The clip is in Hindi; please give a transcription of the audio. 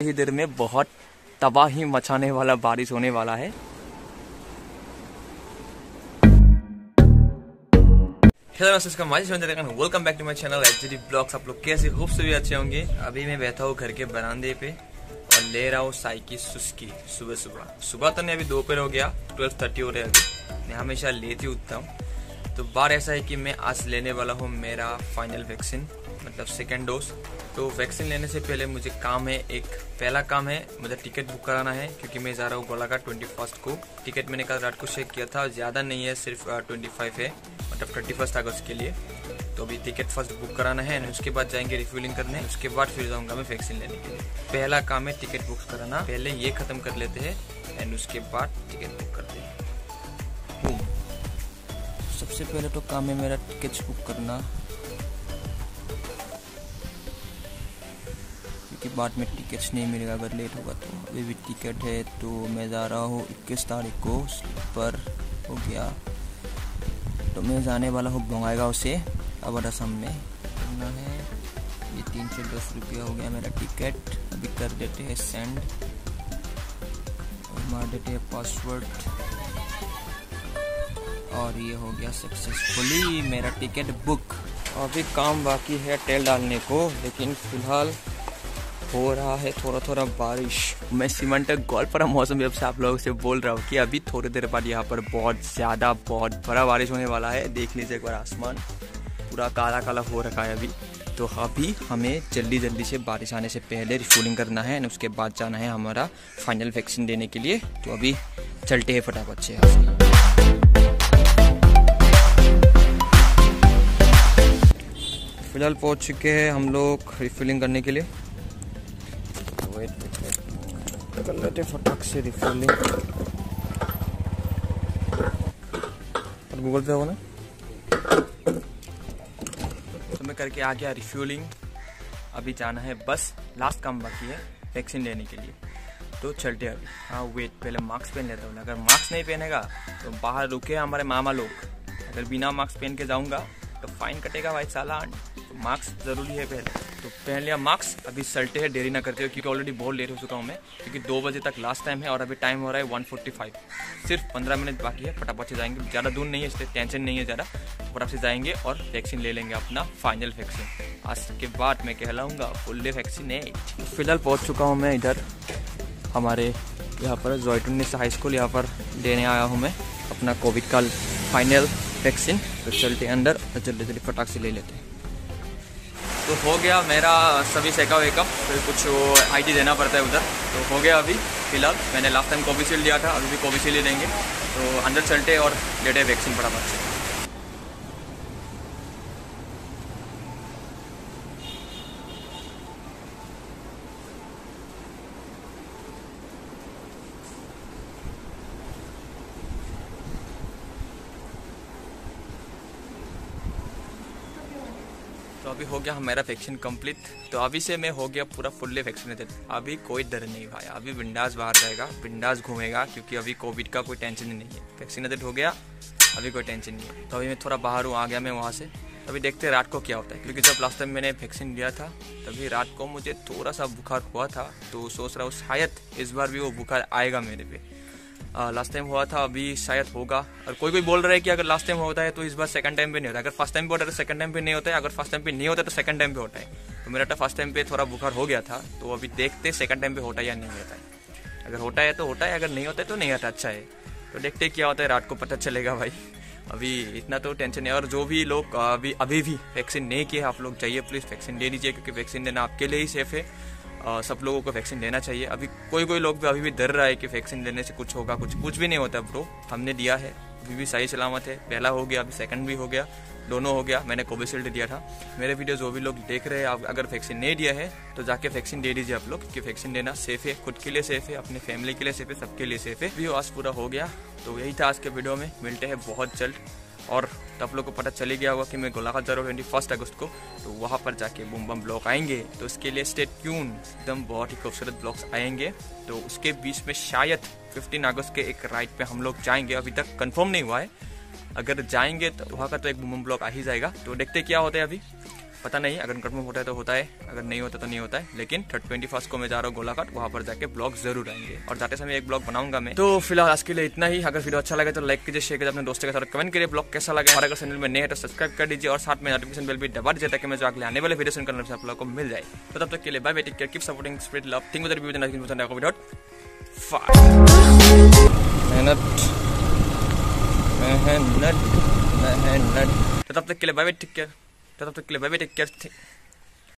ही देर में बहुत तबाही मचाने वाला बारिश होने वाला है। Hello welcome back to my channel HD blogs. आप लोग कैसे खूब से भी अच्छे होंगे। अभी मैं बैठा हूँ घर के बरामदे पे और ले रहा हूँ साई की सुस्की। सुबह तो नहीं, अभी दोपहर हो गया, 12:30 हो रहे अभी। मैं हमेशा लेती उठता हूँ। तो बात ऐसा है कि मैं आज लेने वाला हूँ मेरा फाइनल वैक्सीन, मतलब सेकेंड डोज। तो वैक्सीन लेने से पहले मुझे काम है, एक पहला काम है मुझे टिकट बुक कराना है, क्योंकि मैं जा रहा हूँ गोलाघाट 21 को। टिकट मैंने कल रात को चेक किया था, ज़्यादा नहीं है, सिर्फ 25 है, मतलब 31 अगस्त के लिए। तो अभी टिकट फर्स्ट बुक कराना है, उसके बाद जाएंगे रिफ्यूलिंग करने, उसके बाद फिर जाऊँगा मैं वैक्सीन लेने के लिए। पहला काम है टिकट बुक कराना, पहले ये ख़त्म कर लेते हैं एंड उसके बाद टिकट बुक करते हैं। सबसे पहले तो काम है मेरा टिकट बुक करना, क्योंकि बाद में टिकट्स नहीं मिलेगा अगर लेट होगा तो। अभी भी टिकट है तो मैं जा रहा हूँ 21 तारीख को, स्लीपर हो गया। तो मैं जाने वाला हूँ बोंगाईगांव से अब असम में करना है। ये 310 रुपया हो गया मेरा टिकट। अभी कर देते हैं सेंड और मार देते हैं पासवर्ड और ये हो गया सक्सेसफुली मेरा टिकट बुक। अभी काम बाकी है टेल डालने को, लेकिन फिलहाल हो रहा है थोड़ा थोड़ा बारिश। मैं सीमेंट गोल्फ पर मौसम जब से आप लोगों से बोल रहा हूँ कि अभी थोड़ी देर बाद यहाँ पर बहुत बड़ा बारिश होने वाला है। देख लीजिए एक बार, आसमान पूरा काला काला हो रखा है अभी। तो अभी हमें जल्दी से बारिश आने से पहले रिफ्यूलिंग करना है और उसके बाद जाना है हमारा फाइनल वैक्सीन देने के लिए। तो अभी चलते हैं फटाफट से यहाँ से। फिलहाल पहुँच चुके हैं हम लोग रिफ्यूलिंग करने के लिए। कर लेते फटाक से रिफ्यूलिंग। और गूगल पे हो ना, तो मैं करके आ गया रिफ्यूलिंग। अभी जाना है, बस लास्ट काम बाकी है वैक्सीन लेने के लिए। तो चलते अभी। हाँ वेट, पहले मास्क पहन लेता हूँ। अगर मास्क नहीं पहनेगा तो बाहर रुके हमारे मामा लोग, अगर बिना मास्क पहन के जाऊँगा तो फाइन कटेगा भाई चालान। तो मास्क ज़रूरी है पहले, तो पहन लिया मास्क। अभी चलते हैं, देरी ना करते हो, क्योंकि ऑलरेडी बहुत लेट हो चुका हूँ मैं, क्योंकि 2 बजे तक लास्ट टाइम है और अभी टाइम हो रहा है 1:45। सिर्फ 15 मिनट बाकी है, फटाफट से जाएंगे। ज़्यादा दूर नहीं है इसलिए टेंशन नहीं है ज़्यादा। फटाफट से जाएंगे और वैक्सीन ले लेंगे, अपना फाइनल वैक्सीन। आज के बाद मैं कहलाऊँगा फुल्ली वैक्सीनेट। फिलहाल पहुँच चुका हूँ मैं इधर हमारे यहाँ पर जॉयटुन्निस हाई स्कूल। यहाँ पर देने आया हूँ मैं अपना कोविड का फाइनल वैक्सीन। तो चलते अंदर और जल्दी फटाक से ले लेते हैं। तो हो गया मेरा सभी सेका वेकअप, फिर कुछ आईडी देना पड़ता है उधर। तो हो गया अभी फिलहाल। मैंने लास्ट टाइम कोविशील्ड दिया था, अभी भी कोविशील्ड ही देंगे। तो अंदर चलते और लेते वैक्सीन फटाफट से। तो अभी हो गया हमारा वैक्सीन कंप्लीट। तो अभी से मैं हो गया पूरा फुल्ली वैक्सीनेटेड। अभी कोई डर नहीं भाई, अभी बिंदास बाहर जाएगा, बिंदास घूमेगा, क्योंकि अभी कोविड का कोई टेंशन ही नहीं है। वैक्सीनेटेड हो गया, अभी कोई टेंशन नहीं है। तो अभी मैं थोड़ा बाहर हूँ, आ गया मैं वहाँ से। अभी देखते हैं रात को क्या होता है, क्योंकि जब लास्ट टाइम मैंने वैक्सीन लिया था तभी रात को मुझे थोड़ा सा बुखार हुआ था। तो सोच रहा हूँ शायद इस बार भी वो बुखार आएगा मेरे पे। लास्ट टाइम हुआ था, अभी शायद होगा। और कोई बोल रहा है कि अगर लास्ट टाइम होता है तो इस बार सेकंड टाइम पे नहीं होता। अगर फर्स्ट टाइम पे होता है तो सेकंड टाइम पे नहीं होता है, अगर फर्स्ट टाइम पे नहीं होता है तो सेकंड टाइम पे होता है। तो मेरा तो फर्स्ट टाइम पे थोड़ा बुखार हो गया था, तो अभी देखते सेकंड टाइम पे होता है या नहीं होता है। अगर होता है तो होता है, अगर नहीं होता है तो नहीं होता। अच्छा है, तो देखते क्या होता है, रात को पता चलेगा भाई। अभी इतना तो टेंशन है। और जो भी लोग अभी भी वैक्सीन नहीं किए, आप लोग जाइए प्लीज़ वैक्सीन ले लीजिए, क्योंकि वैक्सीन लेना आपके लिए ही सेफ है। सब लोगों को वैक्सीन लेना चाहिए। अभी कोई लोग भी अभी भी डर रहा है कि वैक्सीन लेने से कुछ होगा, कुछ भी नहीं होता ब्रो। हमने दिया है, अभी भी सही सलामत है। पहला हो गया, अभी सेकंड भी हो गया, दोनों हो गया। मैंने कोविशील्ड दिया था। मेरे वीडियो जो भी लोग देख रहे हैं, आप अगर वैक्सीन नहीं दिया है तो जाके वैक्सीन दे दीजिए आप लोग, क्योंकि वैक्सीन देना सेफ है, खुद के लिए सेफ है, अपने फैमिली के लिए सेफ है, सबके लिए सेफ है। भी आज पूरा हो गया। तो यही था आज के वीडियो में, मिलते हैं बहुत जल्द। और तब लोग को पता चल गया होगा कि मैं गोलाघाट जा रहा हूँ 21 अगस्त को, तो वहाँ पर जाके बूम बम ब्लॉग आएंगे। तो उसके लिए स्टे ट्यून, एकदम बहुत ही खूबसूरत ब्लॉग्स आएंगे। तो उसके बीच में शायद 15 अगस्त के एक राइड पे हम लोग जाएंगे, अभी तक कंफर्म नहीं हुआ है। अगर जाएंगे तो वहाँ का तो एक बूम बम ब्लॉग आ ही जाएगा। तो देखते क्या होता है अभी। पता नहीं, अगर कंफर्म होता है तो होता है, अगर नहीं होता तो नहीं होता है। लेकिन 21st को मैं जा रहा हूँ गोलाघाट, वहाँ पर जाके ब्लॉग जरूर आएंगे और जाते समय एक ब्लॉग बनाऊंगा मैं। तो फिलहाल आज के लिए इतना ही। अगर वीडियो अच्छा लगे तो लाइक कीजिए, शेयर कीजिए अपने दोस्तों के साथ, कमेंट करिए ब्लॉग कैसा लगा। और अगर चैनल में नए है तो सब्सक्राइब कर दीजिए और साथ में नोटिफिकेशन बेल भी दबा दीजिए ताकि मैं जो अगले आने वाले वीडियो सुनकर आप लोगों को मिल जाए। तो तब तक के लिए bye bye, take care, keep supporting, spread love, think with without मेहनत। तो तब तक के लिए बाय बाय, टेक केयर।